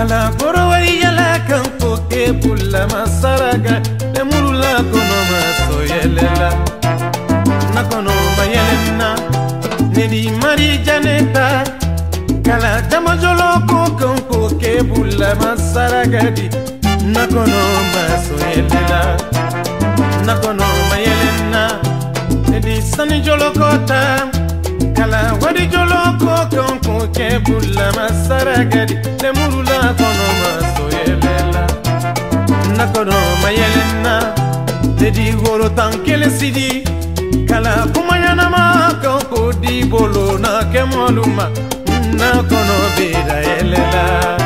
Kala borowari yala kanko ke bulla masaraga le murula kono maso yelela na kono mayelena nedi mari janeta kala jamajolo ko kanko ke bulla masaraga di na kono maso yelela na kono mayelena nedi sani jolo kota kala wadi jolo ko kanko ke bulla masaraga di le murula kono maso yelela na kono mayelena dedi goro tankele sidi kala kumayana ma kanko di bolo na kemoluma na kono beda yelela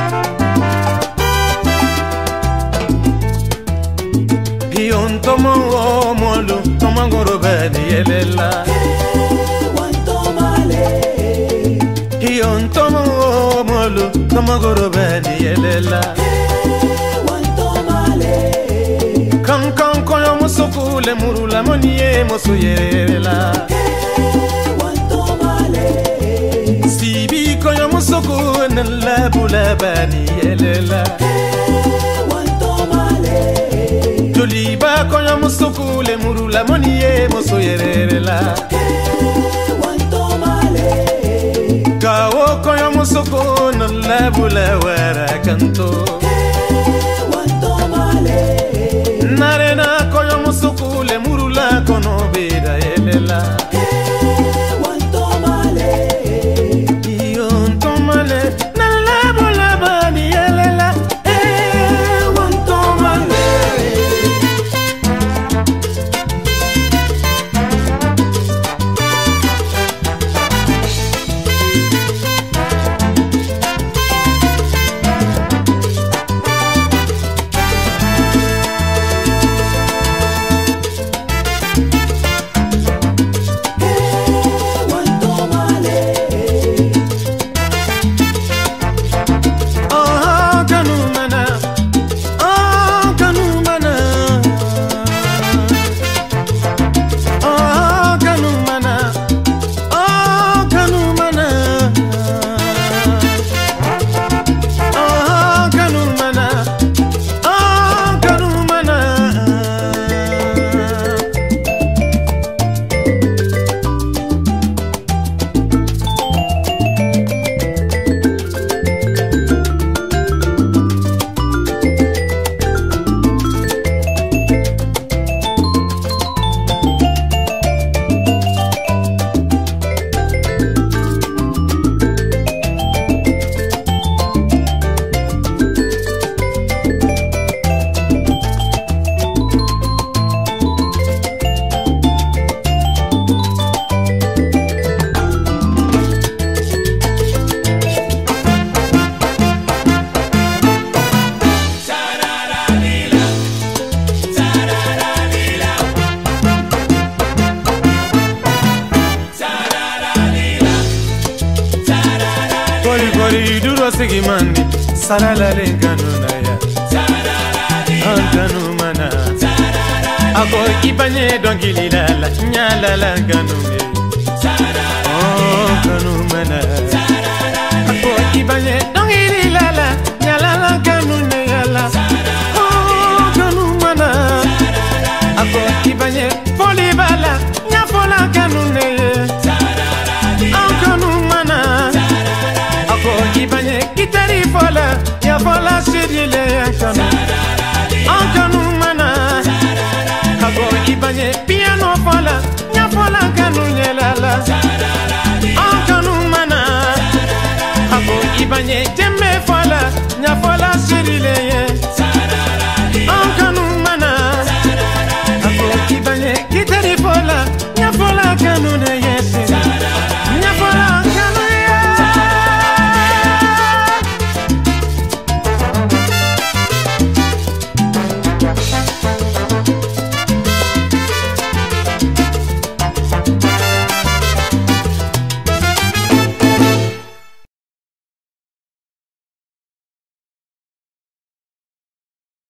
pion tomo molu tomo goro bedi yelela pion tomo molu tomo goro bedi yelela kan koyo musuku le murula moniye musu yelela sibi koyo musuku nalla bulabani yelela joliba koyo musuku le murula moniye musu yelela kawo koyo musuku nalla bulawara kanto narena koyo musuku le murula kono beda yelela iyon tomale nalla bulabani yelela wantomale duro sigi mandi sarala le ganuna ya ganu mana ako ibanye dongili la nyala la ganune oh ganu mana ako ibanye dongili la nyala la ganune yala oh ganu mana ako ibanye foli bala nya fola ganune oh ganu mana ibanye kitari fola ya fola sirile ya kanu ankanu mana ako ibanye piano fola ya fola kanu nyelala ankanu mana ako ibanye